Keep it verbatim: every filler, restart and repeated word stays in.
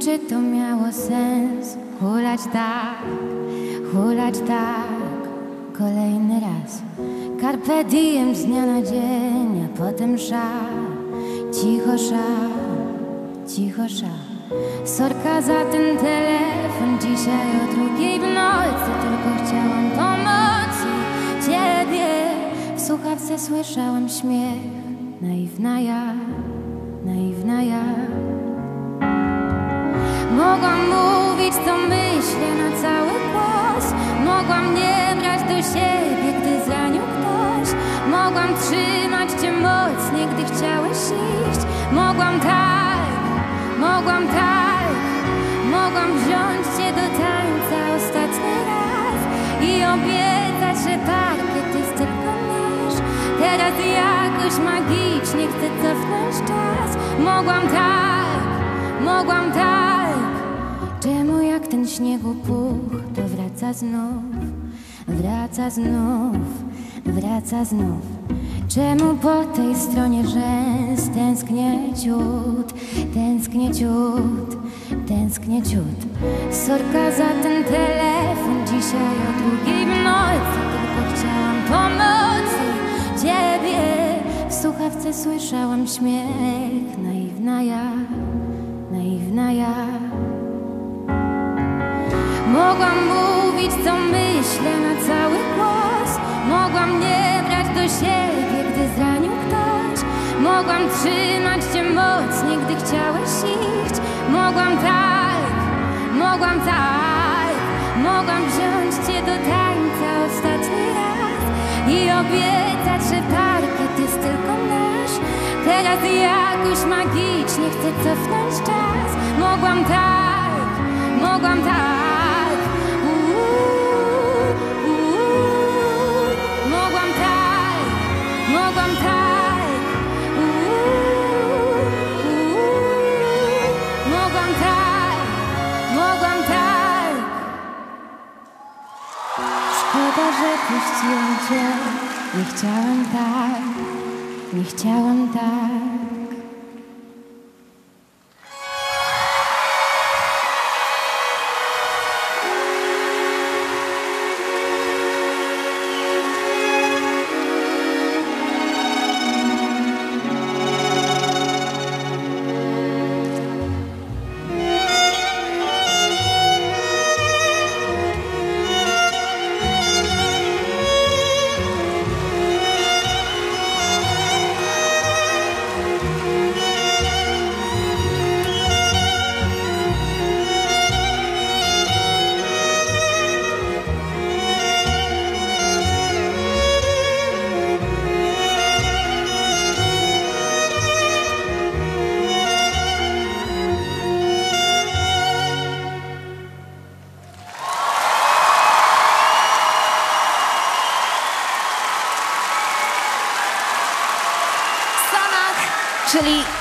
czy to miało sens hulać tak, hulać tak kolejny raz. Carpe diem z dnia na dzień, a potem szar, cicho szar, cicho szar. Sorka za ten telefon dzisiaj o drugiej w nocy, tylko chciałam pomocy ciebie. W słuchawce słyszałam śmiech, naiwna ja, naiwna ja. Mogłam mówić, co myślę na cały głos. Mogłam nie brać do siebie, gdy zranił ktoś. Mogłam trzymać cię mocniej, gdy chciałeś iść. Mogłam tak, mogłam tak. Mogłam wziąć cię do tańca ostatni raz i obiecać, że parkiet jest tylko nasz. Teraz jakoś magicznie chcę cofnąć czas. Mogłam tak, mogłam tak. Czemu jak ten śniegu puch, to wraca znów, wraca znów, wraca znów. Czemu po tej stronie rzęs tęsknię ciut, tęsknię ciut, tęsknię ciut. Sorka za ten telefon dzisiaj o drugiej w nocy, tylko chciałam pomocy ciebie. W słuchawce słyszałam śmiech, naiwna ja, naiwna ja. Mogłam mówić, co myślę na cały głos. Mogłam nie brać do siebie, gdy zranił ktoś. Mogłam trzymać cię mocniej, gdy chciałeś iść. Mogłam tak, mogłam tak. Mogłam wziąć cię do tańca ostatni raz i obiecać, że parkiet jest tylko nasz. Teraz jakoś magicznie chcę cofnąć czas. Mogłam tak, mogłam tak. Mogłam tak, uuu, uuu, mogłam tak, mogłam tak. Szkoda, że puściłam cię, nie chciałam tak, nie chciałam tak. Czyli